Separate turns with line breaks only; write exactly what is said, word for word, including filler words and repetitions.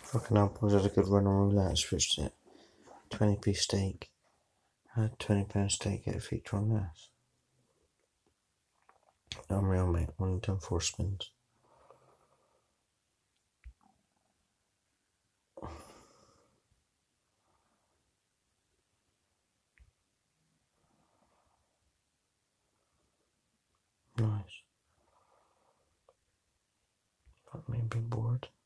Fucking hell, boys, had a good run on roulette. I switched it. twenty p stake. I had twenty pound stake, get a feature on this. Unreal, mate. Only done four spins. Nice. Fuck me, be bored.